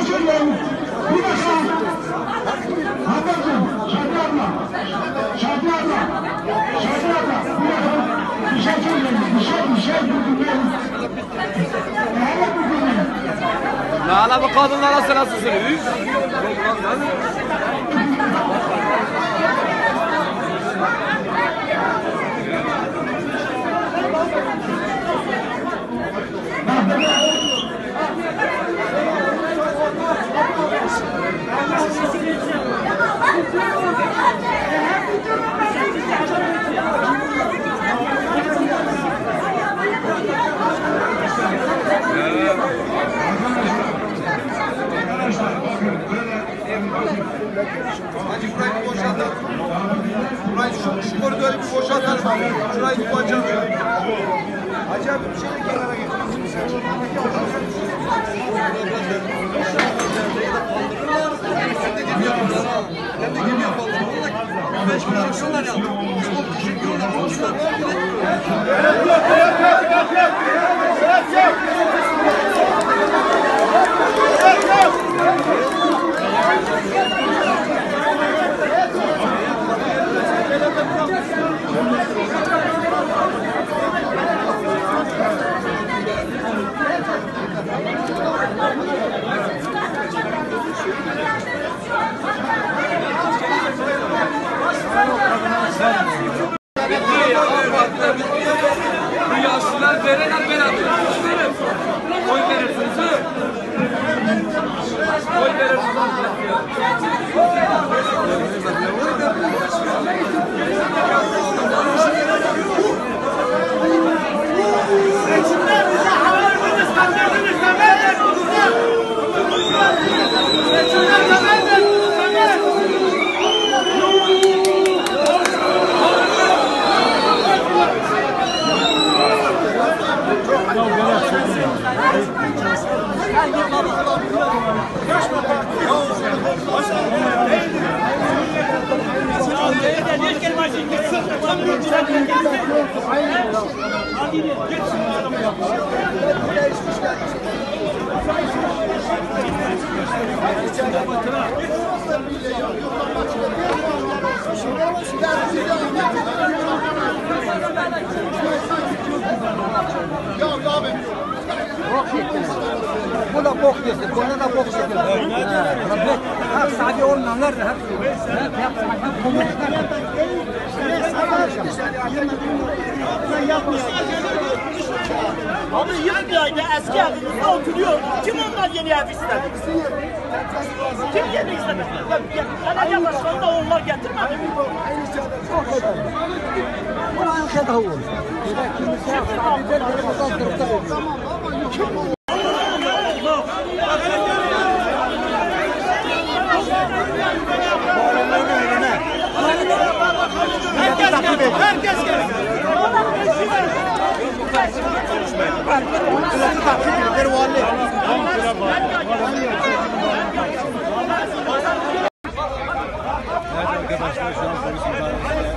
söylüyorum. Bir dakika. Ablacığım, Şadi abla. Şadi abla. Şadi abla. Bir şey söyleyeyim. Bir şey durdurmayalım. Lala bu kadınlara sırası sürüyor. Hacı burayı bir boşaltalım. Burayı şu koridoryu bir boşaltalım abi. Şurayı bir boşaltalım. Hacı abi bir şeyle kenara Bu yaşlılar veren beraber. Oy verirsiniz ha? Oy verirsiniz. Seçimler bize haberiniz, kandırdınız, haberler bulunlar. Seçimler haberler bulunlar. Bu da bok yesin, buna da bok yesin. Hep sadece olanlar da hep Abi 20 ayda eski evimizde oturuyor. Kim onlar yeni ev istedi? Kim yeni istedi? Belediye başkanı da onlar getirmedi mi? Buna şey daha olur. Kimse Herkes gelir. Evet arkadaşlar şu an polis müdahalesi.